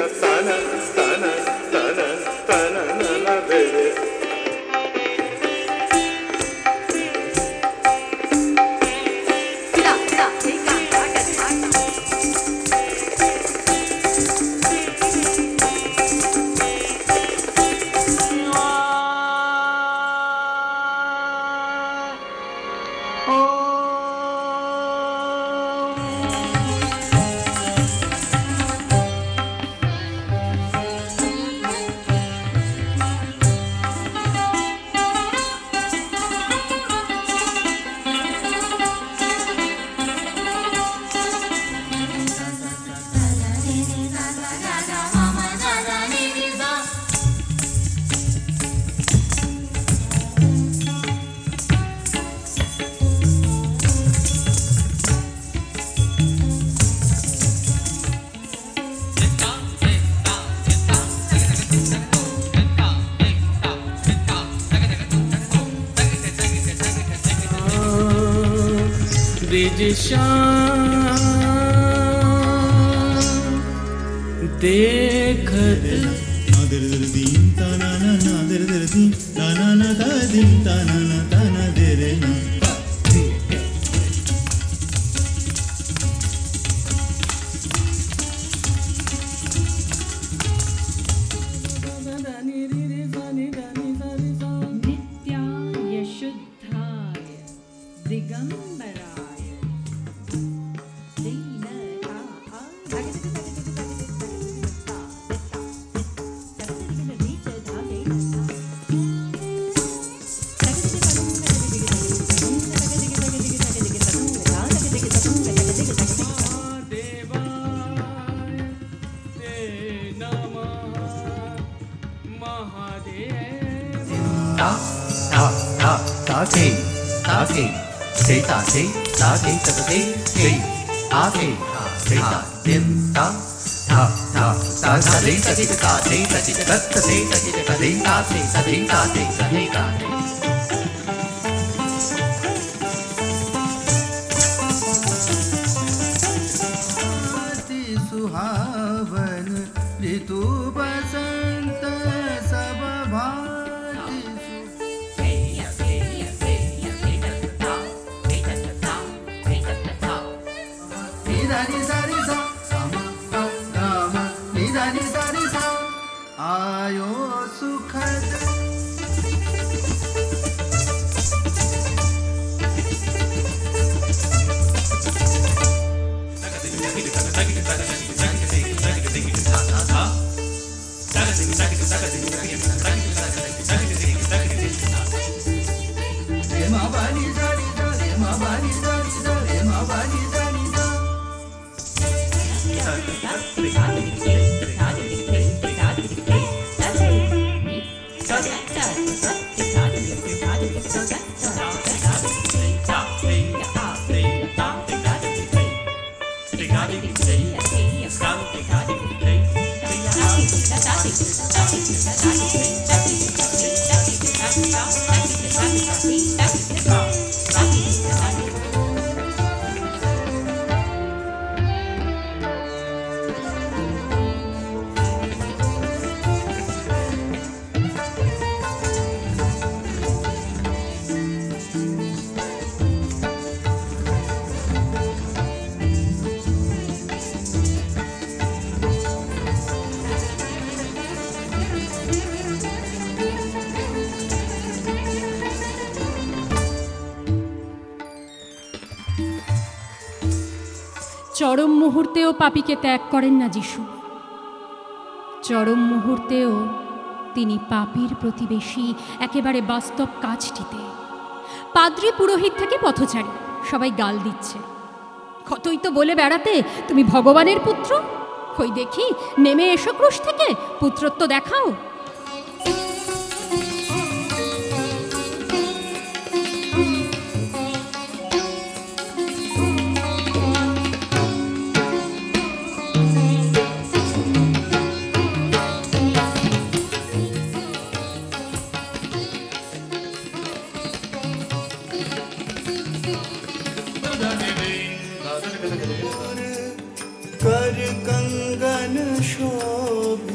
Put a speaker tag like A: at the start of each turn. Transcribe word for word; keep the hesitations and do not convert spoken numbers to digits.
A: sana sana sana sana na na re re.
B: देखत नादर दर दीन ताना ना नादर दर दीन ताना ना ता दीन ताना ना ताना दे रे ना
C: नित्याय शुद्धाय दिगंबराय
D: Say, say, say, say, say, say, say, say, say, dim, da, da, da, da, da, say, say, da, say, say, da, say, say, da, say, da, say, say, da, say, say, da.
B: सुहावन ऋतु बसंत सब भांति निधानी सारी सा राम निधानी सारी सा आयो सुखद
C: চরম মুহূর্তেও পাপীকে ত্যাগ করেন না যিশু। চরম মুহূর্তেও তিনি পাপীর প্রতিবেশী একেবারে বাস্তব কাজটিতে। পাদ্রী পুরোহিত থেকে পথচারী সবাই গাল দিচ্ছে। কতই তো বলে বেড়াতে তুমি ভগবানের পুত্র, কই দেখি নেমে এসো ক্রুশ থেকে, পুত্রত্ব দেখাও।
B: कर कंगन शोर